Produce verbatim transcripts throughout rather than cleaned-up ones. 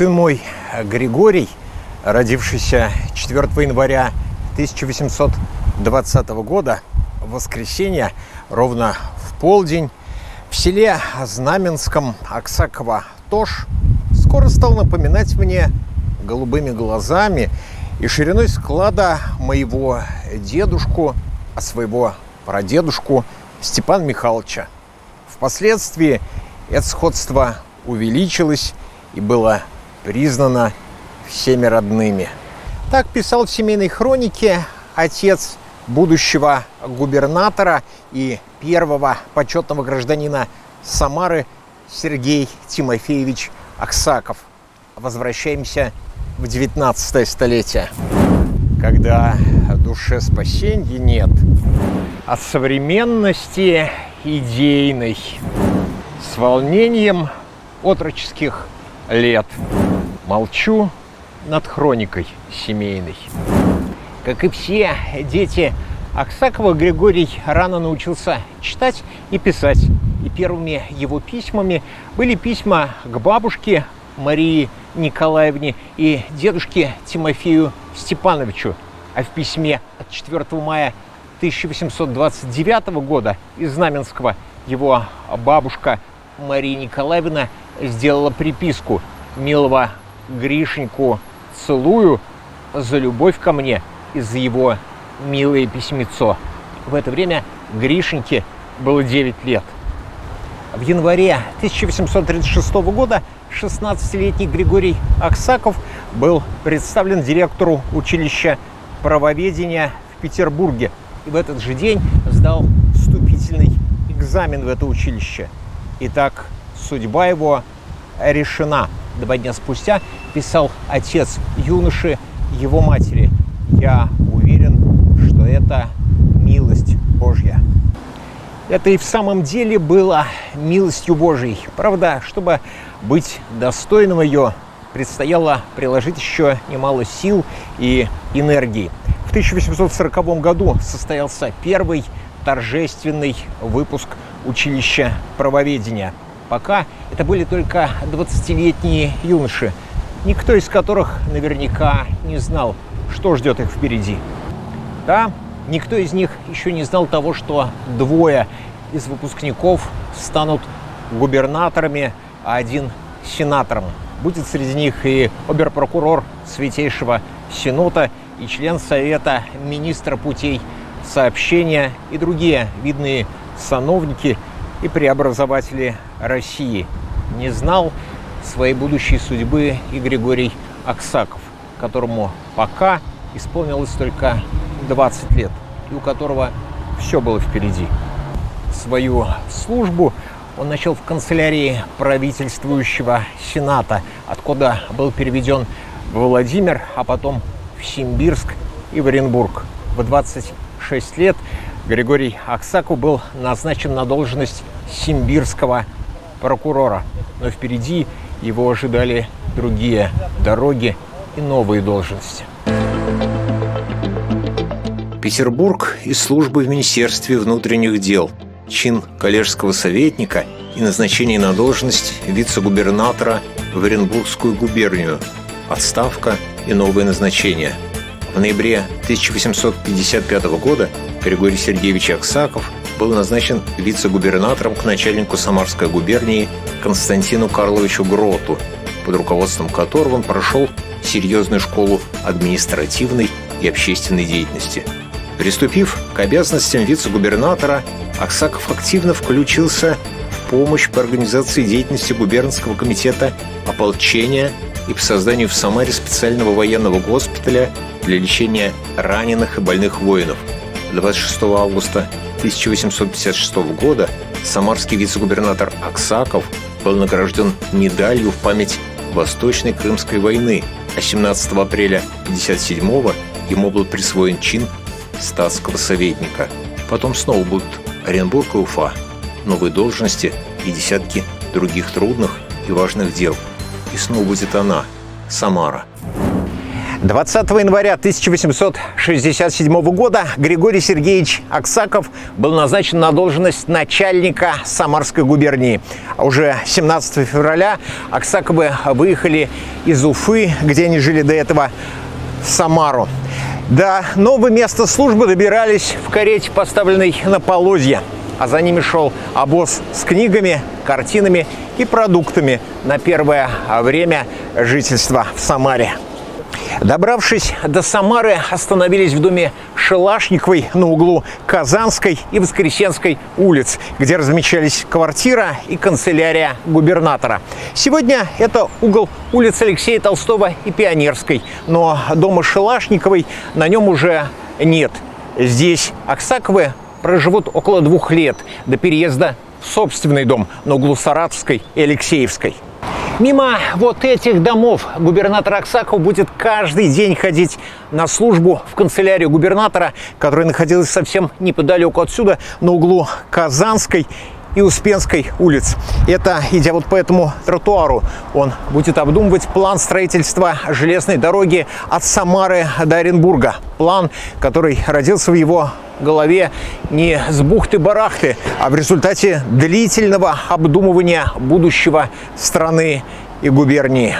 Сын мой Григорий, родившийся четвёртого января тысяча восемьсот двадцатого года, в воскресенье, ровно в полдень, в селе Знаменском Аксакова-Тош, скоро стал напоминать мне голубыми глазами и шириной склада моего дедушку, а своего прадедушку Степана Михайловича. Впоследствии это сходство увеличилось и было признано всеми родными. Так писал в семейной хронике отец будущего губернатора и первого почетного гражданина Самары Сергей Тимофеевич Аксаков. Возвращаемся в девятнадцатое столетие, когда душе спасения нет, от современности идейной, с волнением отроческих лет молчу над хроникой семейной. Как и все дети Аксакова, Григорий рано научился читать и писать. И первыми его письмами были письма к бабушке Марии Николаевне и дедушке Тимофею Степановичу. А в письме от четвёртого мая тысяча восемьсот двадцать девятого года из Знаменского его бабушка Мария Николаевна сделала приписку: «Милого Гришеньку целую за любовь ко мне и за его милое письмецо». В это время Гришеньке было девять лет. В январе тысяча восемьсот тридцать шестого года шестнадцатилетний Григорий Аксаков был представлен директору училища правоведения в Петербурге. И в этот же день сдал вступительный экзамен в это училище. Итак, судьба его решена. Два дня спустя писал отец юноши его матери: «Я уверен, что это милость Божья». Это и в самом деле было милостью Божьей. Правда, чтобы быть достойным ее, предстояло приложить еще немало сил и энергии. В тысяча восемьсот сороковом году состоялся первый торжественный выпуск училища правоведения. Пока это были только двадцатилетние юноши, никто из которых наверняка не знал, что ждет их впереди. Да, никто из них еще не знал того, что двое из выпускников станут губернаторами, а один сенатором. Будет среди них и обер-прокурор Святейшего Синода, и член Совета министра путей сообщения, и другие видные сановники и преобразователи России. Не знал своей будущей судьбы и Григорий Аксаков, которому пока исполнилось только двадцать лет, и у которого все было впереди. Свою службу он начал в канцелярии правительствующего Сената, откуда был переведен в Владимир, а потом в Симбирск и в Оренбург. В двадцать шесть лет Григорий Аксаков был назначен на должность симбирского прокурора, но впереди его ожидали другие дороги и новые должности. Петербург и службы в Министерстве внутренних дел, чин коллежского советника и назначение на должность вице-губернатора в Оренбургскую губернию, отставка и новое назначение. В ноябре тысяча восемьсот пятьдесят пятого года Григорий Сергеевич Аксаков был назначен вице-губернатором к начальнику Самарской губернии Константину Карловичу Гроту, под руководством которого он прошел серьезную школу административной и общественной деятельности. Приступив к обязанностям вице-губернатора, Аксаков активно включился в помощь по организации деятельности губернского комитета ополчения и по созданию в Самаре специального военного госпиталя для лечения раненых и больных воинов. двадцать шестого августа тысяча восемьсот пятьдесят шестого года самарский вице-губернатор Аксаков был награжден медалью в память Восточной Крымской войны, а семнадцатого апреля тысяча девятьсот пятьдесят седьмого ему был присвоен чин статского советника. Потом снова будут Оренбург и Уфа, новые должности и десятки других трудных и важных дел. И снова будет она, Самара. двадцатого января тысяча восемьсот шестьдесят седьмого года Григорий Сергеевич Аксаков был назначен на должность начальника Самарской губернии. А уже семнадцатого февраля Аксаковы выехали из Уфы, где они жили до этого, в Самару. До нового места службы добирались в карете, поставленной на полозья, а за ними шел обоз с книгами, картинами и продуктами на первое время жительства в Самаре. Добравшись до Самары, остановились в доме Шелашниковой на углу Казанской и Воскресенской улиц, где размещались квартира и канцелярия губернатора. Сегодня это угол улиц Алексея Толстого и Пионерской, но дома Шелашниковой на нем уже нет. Здесь Аксаковы проживут около двух лет до переезда в собственный дом на углу Саратовской и Алексеевской. Мимо вот этих домов губернатор Аксаков будет каждый день ходить на службу в канцелярию губернатора, которая находилась совсем неподалеку отсюда, на углу Казанской и Успенской улиц. Это, идя вот по этому тротуару, он будет обдумывать план строительства железной дороги от Самары до Оренбурга. План, который родился в его голове не с бухты-барахты, а в результате длительного обдумывания будущего страны и губернии.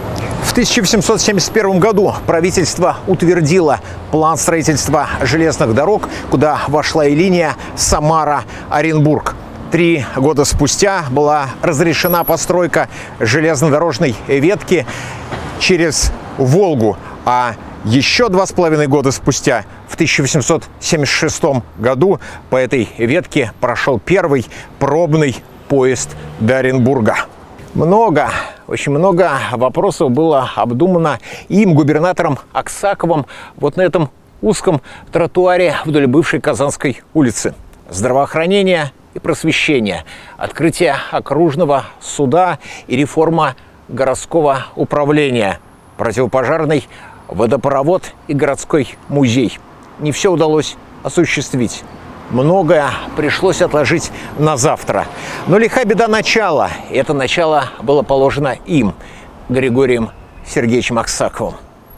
В тысяча восемьсот семьдесят первом году правительство утвердило план строительства железных дорог, куда вошла и линия Самара-Оренбург. Три года спустя была разрешена постройка железнодорожной ветки через Волгу, а еще два с половиной года спустя, в тысяча восемьсот семьдесят шестом году, по этой ветке прошел первый пробный поезд до Оренбурга. Много, очень много вопросов было обдумано им, губернатором Аксаковым, вот на этом узком тротуаре вдоль бывшей Казанской улицы. Здравоохранение и просвещение, открытие окружного суда и реформа городского управления, противопожарный водопровод и городской музей. Не все удалось осуществить. Многое пришлось отложить на завтра. Но лиха беда начала. И это начало было положено им, Григорием Сергеевичем Аксаковым.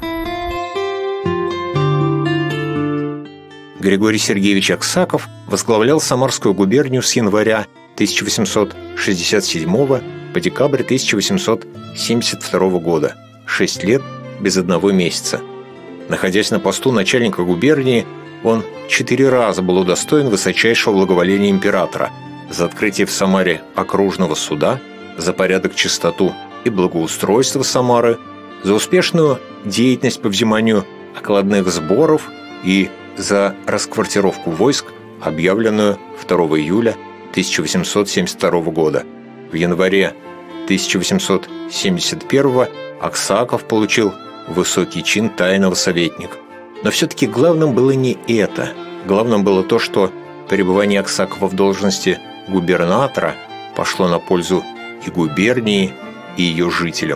Григорий Сергеевич Аксаков возглавлял Самарскую губернию с января тысяча восемьсот шестьдесят седьмого по декабрь тысяча восемьсот семьдесят второго года. Шесть лет без одного месяца. Находясь на посту начальника губернии, он четыре раза был удостоен высочайшего благоволения императора за открытие в Самаре окружного суда, за порядок, чистоту и благоустройство Самары, за успешную деятельность по взиманию окладных сборов и за расквартировку войск, объявленную второго июля тысяча восемьсот семьдесят второго года. В январе тысяча восемьсот семьдесят первого Аксаков получил высокий чин тайного советника. Но все-таки главным было не это. Главным было то, что пребывание Аксакова в должности губернатора пошло на пользу и губернии, и ее жителям.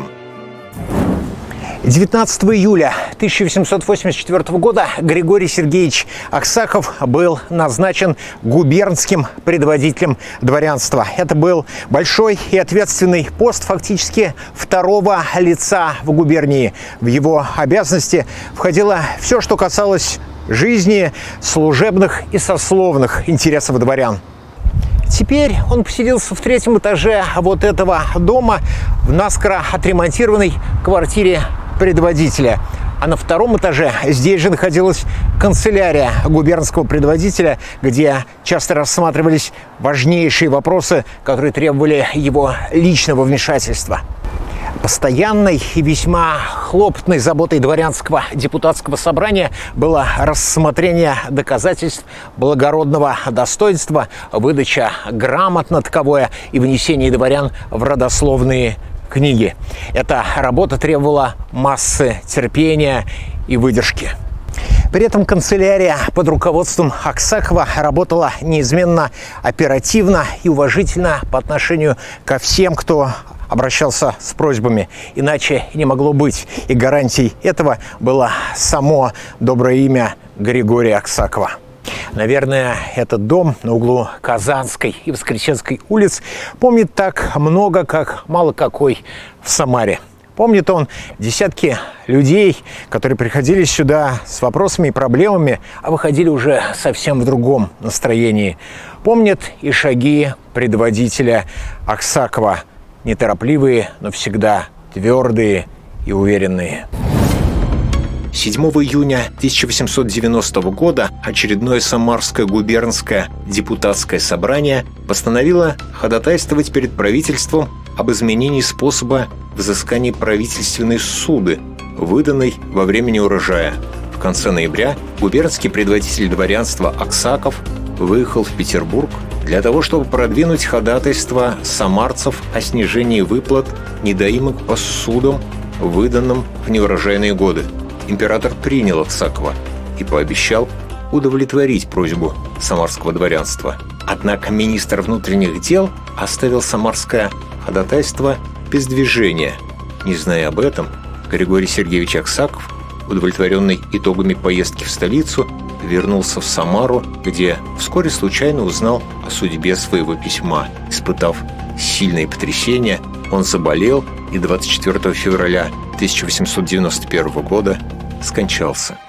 девятнадцатого июля тысяча восемьсот восемьдесят четвёртого года Григорий Сергеевич Аксаков был назначен губернским предводителем дворянства. Это был большой и ответственный пост фактически второго лица в губернии. В его обязанности входило все, что касалось жизни, служебных и сословных интересов дворян. Теперь он поселился в третьем этаже вот этого дома в наскоро отремонтированной квартире предводителя. А на втором этаже здесь же находилась канцелярия губернского предводителя, где часто рассматривались важнейшие вопросы, которые требовали его личного вмешательства. Постоянной и весьма хлопотной заботой дворянского депутатского собрания было рассмотрение доказательств благородного достоинства, выдача грамот на таковое и внесение дворян в родословные книги. Эта работа требовала массы терпения и выдержки. При этом канцелярия под руководством Аксакова работала неизменно оперативно и уважительно по отношению ко всем, кто обращался с просьбами. Иначе не могло быть. И гарантией этого было само доброе имя Григория Аксакова. Наверное, этот дом на углу Казанской и Воскресенской улиц помнит так много, как мало какой в Самаре. Помнит он десятки людей, которые приходили сюда с вопросами и проблемами, а выходили уже совсем в другом настроении. Помнит и шаги предводителя Аксакова, неторопливые, но всегда твердые и уверенные. седьмого июня тысяча восемьсот девяностого года очередное Самарское губернское депутатское собрание постановило ходатайствовать перед правительством об изменении способа взыскания правительственной ссуды, выданной во время неурожая. В конце ноября губернский предводитель дворянства Аксаков выехал в Петербург для того, чтобы продвинуть ходатайство самарцев о снижении выплат недоимок по ссудам, выданным в неурожайные годы. Император принял Аксакова и пообещал удовлетворить просьбу самарского дворянства. Однако министр внутренних дел оставил самарское ходатайство без движения. Не зная об этом, Григорий Сергеевич Аксаков, удовлетворенный итогами поездки в столицу, вернулся в Самару, где вскоре случайно узнал о судьбе своего письма. Испытав сильное потрясение, он заболел и двадцать четвёртого февраля тысяча восемьсот девяносто первого года скончался.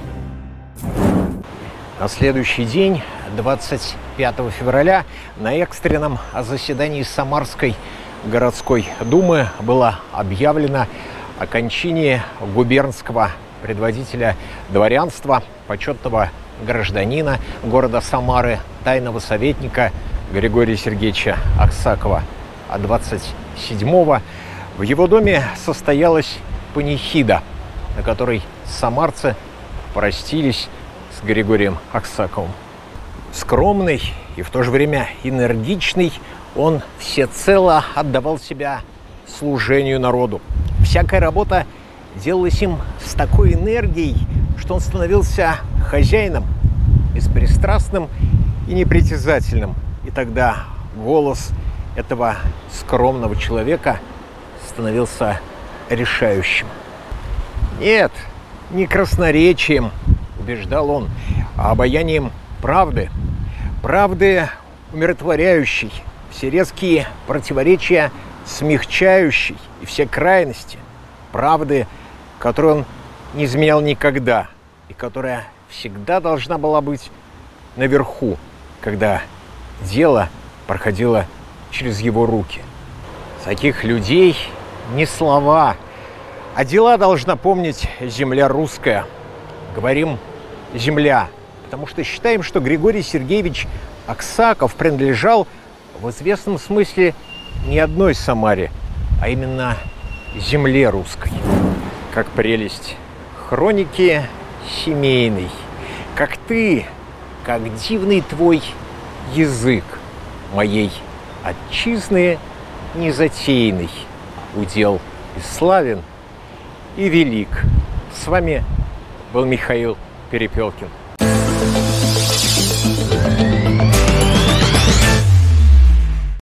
На следующий день, двадцать пятого февраля, на экстренном заседании Самарской городской думы было объявлено о кончине губернского предводителя дворянства, почетного гражданина города Самары, тайного советника Григория Сергеевича Аксакова. А двадцать седьмого в его доме состоялась панихида, на которой самарцы простились с Григорием Аксаковым. Скромный и в то же время энергичный, он всецело отдавал себя служению народу. Всякая работа делалась им с такой энергией, что он становился хозяином, беспристрастным и непритязательным. И тогда голос этого скромного человека становился решающим. Нет, не красноречием, убеждал он, а обаянием правды. Правды умиротворяющей, все резкие противоречия смягчающей и все крайности. Правды, которую он не изменял никогда и которая всегда должна была быть наверху, когда дело проходило через его руки. Таких людей не слова, а дела должна помнить земля русская. Говорим «земля», потому что считаем, что Григорий Сергеевич Аксаков принадлежал в известном смысле не одной Самаре, а именно земле русской. Как прелесть хроники семейной, как ты, как дивный твой язык моей отчизны незатейный, удел и славен, и велик. С вами был Михаил Перепелкин.